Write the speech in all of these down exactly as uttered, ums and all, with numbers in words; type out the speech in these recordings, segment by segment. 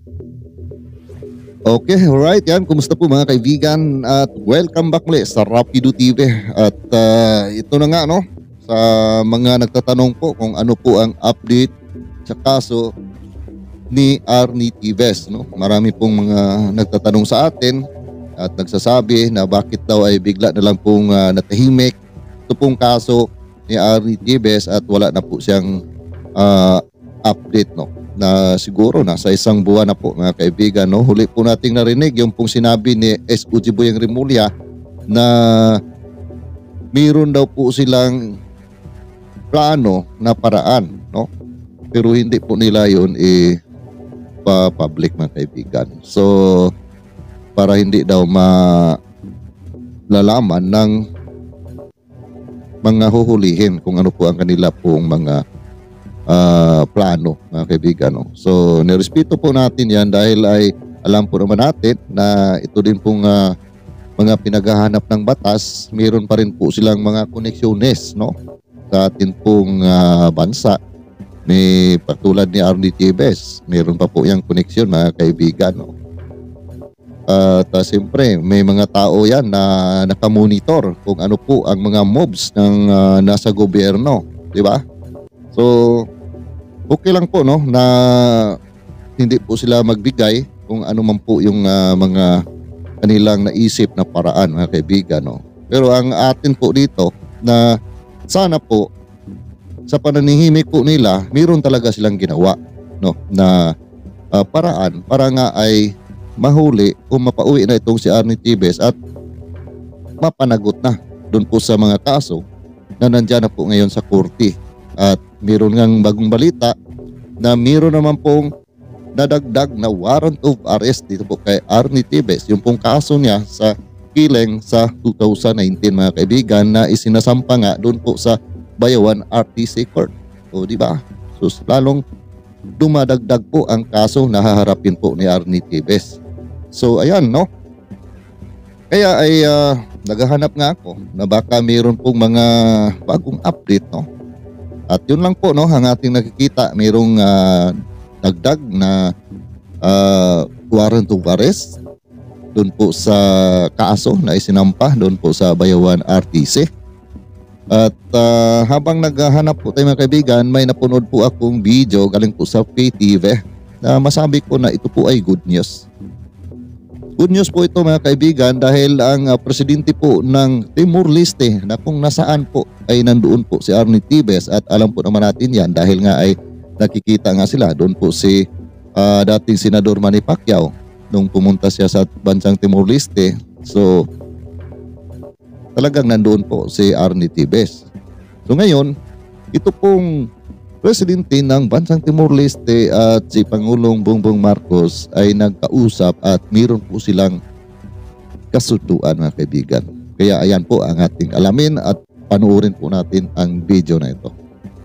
Okay, alright. Yan, kumusta po mga kaibigan? At welcome back ulit sa Rapido T V. At uh, ito na nga, no? Sa mga nagtatanong po kung ano po ang update sa kaso ni Arnie Tibes, no? Marami pong mga nagtatanong sa atin at nagsasabi na bakit daw ay bigla na lang pong uh, natahimik ito pong kaso ni Arnie Tibes at wala na po siyang uh, update, no? Na siguro nasa isang buwan na po mga kaibigan, no? Huli po nating narinig yung pong sinabi ni S. Uji Boyeng Rimulya na mayroon daw po silang plano na paraan, no? Pero hindi po nila yun eh pa-public mga kaibigan. So para hindi daw malalaman ng mga huhulihin kung ano po ang kanila pong mga Uh, plano mga kaibigan, no? So nirespeto po natin yan dahil ay alam po naman natin na ito din pong uh, mga pinaghahanap ng batas, mayroon pa rin po silang mga koneksyones, no? Sa atin pong uh, bansa. May patulad ni Arnie Tibes, mayroon pa po yung koneksyon mga kaibigan, no? Uh, at uh, siyempre may mga tao yan na nakamonitor kung ano po ang mga moves ng uh, nasa gobyerno, di ba? So okay lang po, no, na hindi po sila magbigay kung ano man po yung uh, mga kanilang naisip na paraan mga kaibigan, no. Pero ang atin po dito na sana po sa pananahimik po nila, mayroon talaga silang ginawa, no, na uh, paraan para nga ay mahuli o mapauwi na itong si Arnie Tibes at mapanagot na doon po sa mga kaso na nandyan na po ngayon sa korte. At mayroon ngang bagong balita na mayroon naman pong nadagdag na warrant of arrest dito po kay Arnie Tibes. Yung pong kaso niya sa killing sa two thousand nineteen mga kaibigan na isinasampa nga doon po sa Bayawan R T C Court. O di ba? So lalong dumadagdag po ang kaso na haharapin po ni Arnie Tibes. So ayan, no? Kaya ay uh, naghahanap nga ako na baka mayroon pong mga bagong update, no? At yun lang po, no, ang ating nakikita, mayroong uh, dagdag na uh, warrant of arrest doon po sa kaso na isinampa doon po sa Bayawan R T C. At uh, habang naghahanap po tayo mga kaibigan, may napunod po akong video galing po sa P T V na masabi ko na ito po ay good news. Good news po ito mga kaibigan dahil ang uh, presidente po ng Timor-Leste na kung nasaan po ay nandoon po si Arnie Tibes at alam po naman natin yan dahil nga ay nakikita nga sila. Doon po si uh, dating Senador Manny Pacquiao nung pumunta siya sa bansang Timor-Leste. So talagang nandoon po si Arnie Tibes. So ngayon, ito pong presidente ng bansang Timor-Leste at si Pangulong Bongbong Marcos ay nagkausap at mayroon po silang kasunduan mga kaibigan. Kaya ayan po ang ating alamin at panuorin po natin ang video na ito.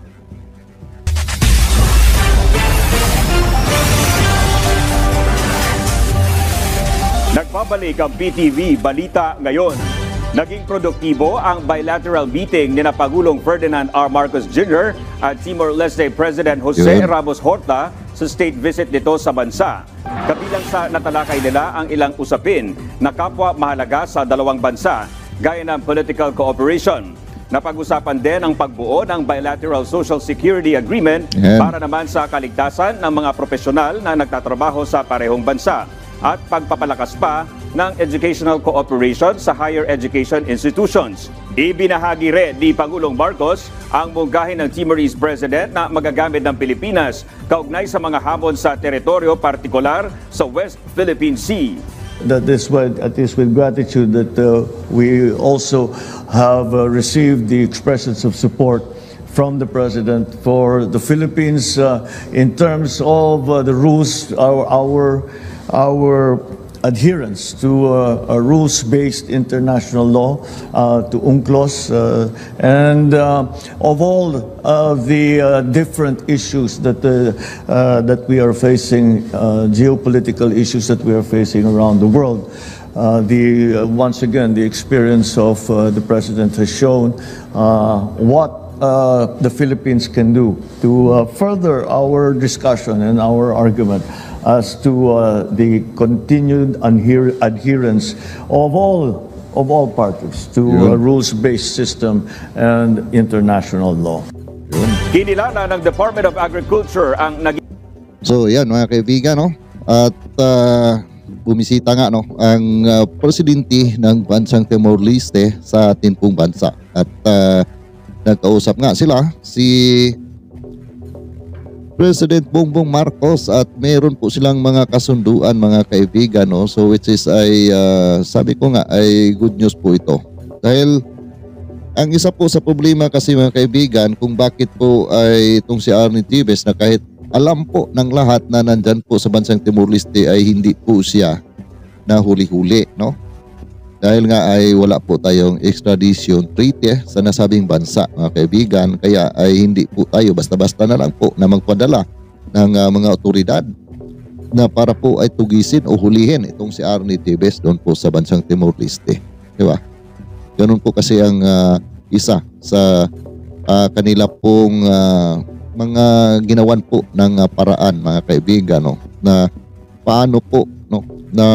Nagbabalik ang P T V Balita Ngayon. Naging produktibo ang bilateral meeting ni na Pangulong Ferdinand R. Marcos Junior at Timor-Leste President Jose Yun. Ramos Horta sa state visit nito sa bansa. Kabilang sa natalakay nila ang ilang usapin na kapwa mahalaga sa dalawang bansa, gaya ng political cooperation. Napag-usapan din ang pagbuo ng bilateral social security agreement Yan. para naman sa kaligtasan ng mga profesional na nagtatrabaho sa parehong bansa at pagpapalakas pa ng educational cooperation sa higher education institutions. Ibinahagi rin ni Pangulong Marcos ang mungkahin ng Timorese President na magagamit ng Pilipinas kaugnay sa mga hamon sa teritoryo partikular sa West Philippine Sea. That is with, it is with gratitude that uh, we also have uh, received the expressions of support from the President for the Philippines uh, in terms of uh, the rules, our, our, our adherence to uh, a rules-based international law, uh, to UNCLOS, uh, and uh, of all of the uh, different issues that uh, uh, that we are facing, uh, geopolitical issues that we are facing around the world. Uh, the uh, once again, the experience of uh, the President has shown uh, what uh, the Philippines can do to uh, further our discussion and our argument as to uh, the continued adher- adherence of all of all parties to a rules-based system and international law. Kinilala ng Department of Agriculture ang naging So yan mga kaibigan, no? At uh, bumisita nga no ang uh, presidente ng bansang Timor-Leste sa atin pong bansa. At uh, nagkausap nga sila si President Bongbong Marcos at meron po silang mga kasunduan mga kaibigan, no? So which is ay uh, sabi ko nga ay good news po ito. Dahil ang isa po sa problema kasi mga kaibigan kung bakit po ay itong si Arnie Tibes na kahit alam po ng lahat na nandyan po sa bansang Timor-Leste ay hindi po siya na huli-huli, no? Dahil nga ay wala po tayong extradition treaty sa nasabing bansa mga kaibigan, kaya ay hindi po tayo basta-basta na lang po na magpadala ng uh, mga otoridad na para po ay tugisin o hulihin itong si Arnie Tibes doon po sa bansang Timor-Leste, di ba? Ganun po kasi ang uh, isa sa uh, kanila pong uh, mga ginawan po ng uh, paraan mga kaibigan, no, na paano po no na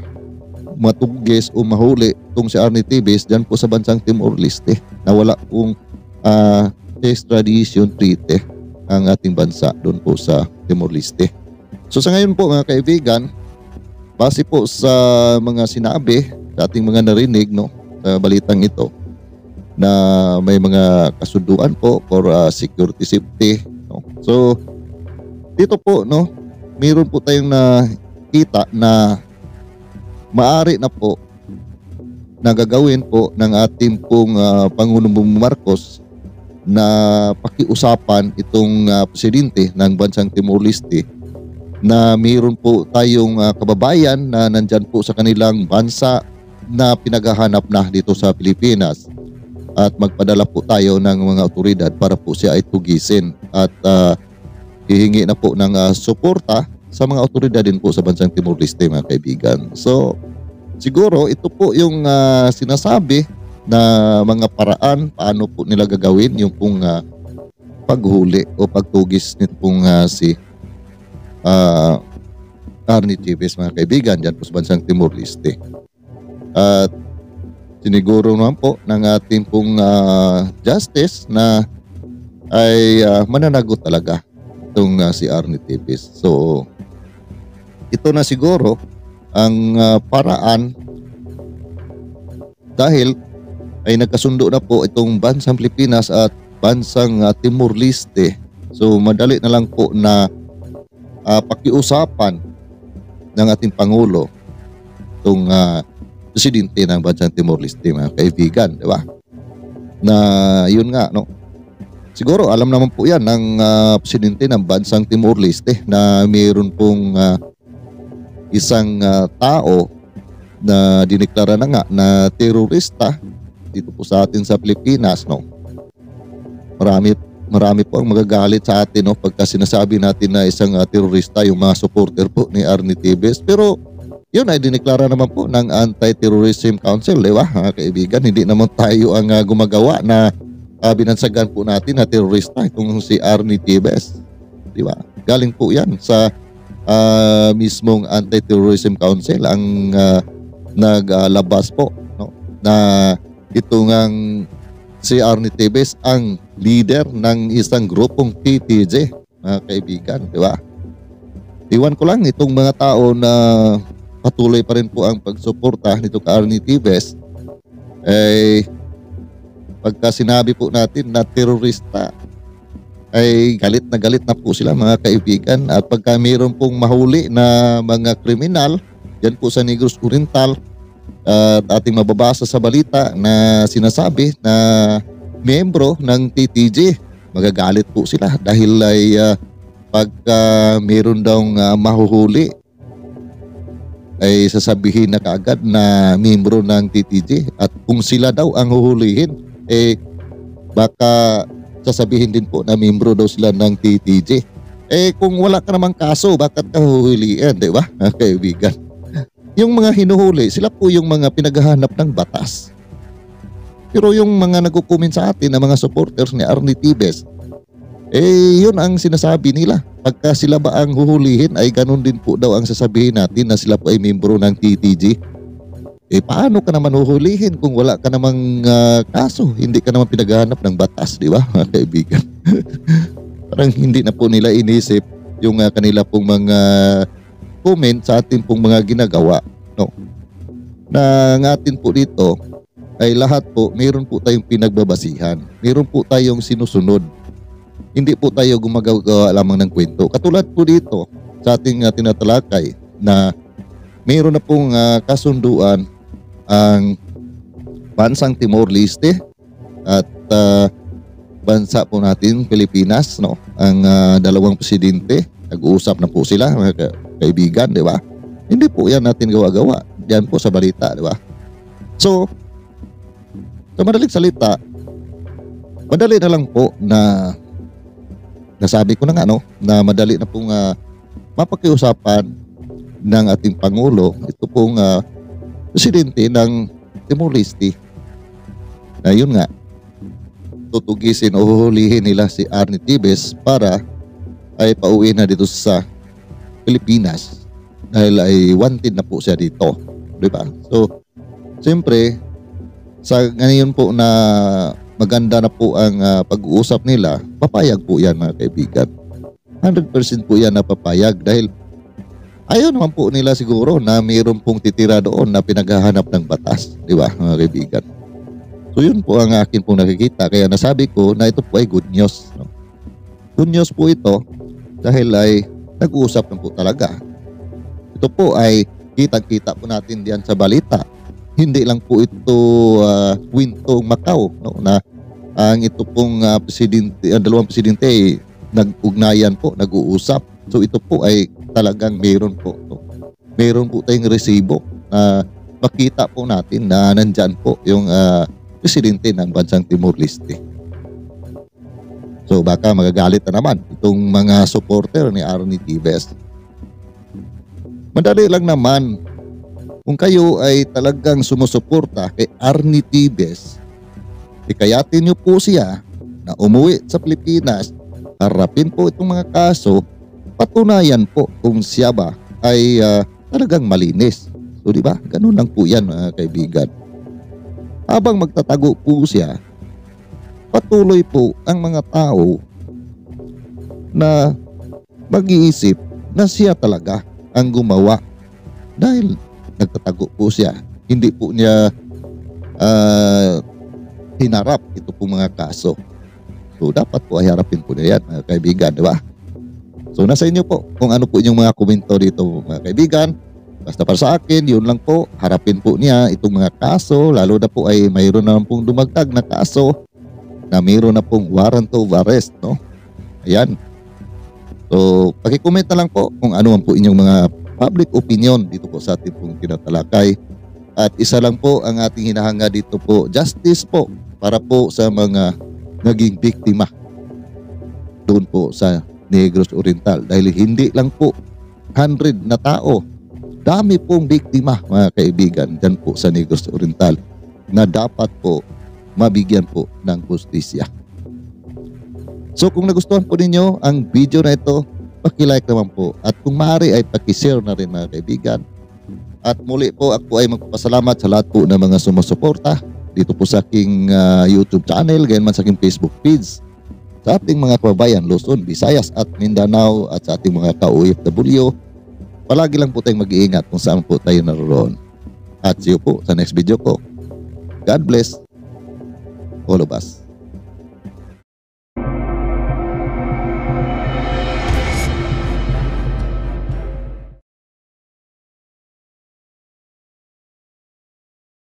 matugis o mahuli itong si Arnie Tibes diyan po sa bansang Timor-Leste na wala pong uh, extradition treaty ang ating bansa doon po sa Timor-Leste. So sa ngayon po mga kaibigan, base po sa mga sinabi sa ating mga narinig no sa balitang ito, na may mga kasunduan po for uh, security safety, no? So dito po no, mayroon po tayong nakita na maaari na po nagagawin po ng ating pong uh, Pangulong Bongbong Marcos na pakiusapan itong uh, presidente ng bansang Timor-Leste na mayroon po tayong uh, kababayan na nandyan po sa kanilang bansa na pinaghahanap na dito sa Pilipinas. At magpadala po tayo ng mga otoridad para po siya ay tugisin at uh, hihingi na po ng uh, suporta sa mga otoridad din po sa bansang Timor-Leste mga kaibigan. So siguro ito po yung uh, sinasabi na mga paraan paano po nila gagawin yung pong uh, paghuli o pagtugis nito pong uh, si uh, Arnie Tibes mga kaibigan dyan po sa bansang Timor-Leste. At siniguro naman po ng ating pong uh, justice na ay uh, mananagot talaga itong uh, si Arnie Tibes. So ito na siguro ang uh, paraan dahil ay nagkasundo na po itong bansang Pilipinas at bansang uh, Timor-Leste. So madali na lang po na uh, pakiusapan ng ating Pangulo itong uh, presidente ng bansang Timor-Leste mga kaibigan, di ba? Na yun nga, no? Siguro alam naman po yan ng uh, presidente ng bansang Timor-Leste na mayroon pong uh, isang uh, tao na dineklara na nga na terorista dito po sa atin sa Pilipinas, no? Marami marami po ang magagalit sa atin, no, pagka sinasabi natin na isang uh, terorista yung mga supporter po ni Arnie Tibes, pero yun ay dineklara naman po ng Anti-Terrorism Council, di ba? Mga kaibigan, hindi naman tayo ang uh, gumagawa na uh, binansagan po natin na terorista itong si Arnie Tibes, di ba? Galing po yan sa uh, mismong Anti-Terrorism Council ang uh, naglabas uh, po, no, na ito ngang si Arnie Tibes ang leader ng isang grupong T T J, mga kaibigan, di ba? Iwan ko lang itong mga tao na patuloy pa rin po ang pagsuporta nito kay Arnie Tibes, ay pagka sinabi po natin na terorista ay galit na galit na po sila mga kaibigan. At pagka mayroon pong mahuli na mga kriminal dyan po sa Negros Oriental at uh, ating mababasa sa balita na sinasabi na miyembro ng T T J, magagalit po sila dahil ay uh, pagka mayroon daw uh, mahuhuli ay sasabihin na kaagad na miyembro ng T T J, at kung sila daw ang huhulihin eh baka sasabihin din po na miyembro daw sila ng T T J. Eh kung wala ka namang kaso, bakit ka huhulihin, di ba, kaibigan? Yung mga hinuhuli, sila po yung mga pinaghahanap ng batas. Pero yung mga nagko-comment sa atin na mga supporters ni Arnie Tibes, eh yun ang sinasabi nila. Pagka sila ba ang huhulihin ay ganun din po daw ang sasabihin natin na sila po ay membro ng T T G. Eh paano ka naman huhulihin kung wala ka namang uh, kaso? Hindi ka naman pinaghahanap ng batas, di ba mga kaibigan? Parang hindi na po nila inisip yung uh, kanila pong mga comment sa atin pong mga ginagawa, no? Na ng atin po dito ay lahat po mayroon po tayong pinagbabasihan. Mayroon po tayong sinusunod. Hindi po tayo gumagawa lamang ng kwento. Katulad po dito sa ating uh, tinatalakay na mayroon na pong uh, kasunduan ang bansang Timor-Leste at uh, bansa po natin Pilipinas, no? Ang uh, dalawang presidente, nag-uusap na po sila mga ka- kaibigan, di ba? Hindi po yan natin gawa-gawa. Yan po sa balita, di ba? So, sa madaling salita, madali na lang po na nasabi ko na nga, no, na madali na pong uh, mapakiusapan ng ating Pangulo, ito pong uh, presidente ng Timor-Leste. Na yun nga, tutugisin o huhulihin nila si Arnie Tibes para ay pauwi na dito sa Pilipinas dahil ay wanted na po siya dito. Diba? So, siyempre, sa ngayon po na maganda na po ang uh, pag-uusap nila, papayag po yan mga kaibigan. one hundred percent po yan na papayag dahil ayaw naman po nila siguro na mayroon pong titira doon na pinaghahanap ng batas. Di ba mga kaibigan? So yun po ang akin pong nakikita. Kaya nasabi ko na ito po ay good news. No? Good news po ito dahil ay nag-uusap na po talaga. Ito po ay kitang-kita po natin diyan sa balita. Hindi lang po ito uh, kwentong Macau, no? Na ang ito pong uh, presidente, ang dalawang presidente ay nag-ugnayan po, nag-uusap. So ito po ay talagang meron po. No? Meron po tayong resibo na uh, makita po natin na nandyan po yung uh, presidente ng bansang Timor-Leste. So baka magagalit na naman itong mga supporter ni Arnie Tibes. Madali lang naman. Kung kayo ay talagang sumusuporta kay Arnie Tibes, ikayatin niyo po siya na umuwi sa Pilipinas, harapin po itong mga kaso, patunayan po kung siya ba ay uh, talagang malinis. So di ba? Ganun lang po yan mga kaibigan. Habang magtatago po siya, patuloy po ang mga tao na mag-iisip na siya talaga ang gumawa dahil nagtatago po siya. Hindi po niya uh, hinarap ito po mga kaso. So dapat po ay harapin po niya yan mga kaibigan, di ba? So nasa inyo po kung ano po yung mga komento dito mga kaibigan. Basta para sa akin, yun lang po, harapin po niya itong mga kaso, lalo na po ay mayroon na pong dumagdag na kaso na mayroon na pong warrant of arrest, no? Ayan. So paki-comment na lang po kung ano man po inyong mga public opinion dito po sa ating pong tinatalakay. At isa lang po ang ating hinahanga dito po, justice po para po sa mga naging biktima doon po sa Negros Oriental. Dahil hindi lang po one hundred na tao, dami pong biktima mga kaibigan dyan po sa Negros Oriental na dapat po mabigyan po ng hustisya. So kung nagustuhan po ninyo ang video na ito, paki-like naman po. At kung maaari ay paki-share na rin mga kaibigan. At muli po ako ay magpapasalamat sa lahat po ng mga sumusuporta dito po sa aking uh, YouTube channel, gayon man sa aking Facebook feeds, sa ating mga kababayan Luzon, Visayas at Mindanao at sa ating mga ka-O F W. Palagi lang po tayong mag-iingat kung saan po tayo naroon. At see you po sa next video ko. God bless all of us.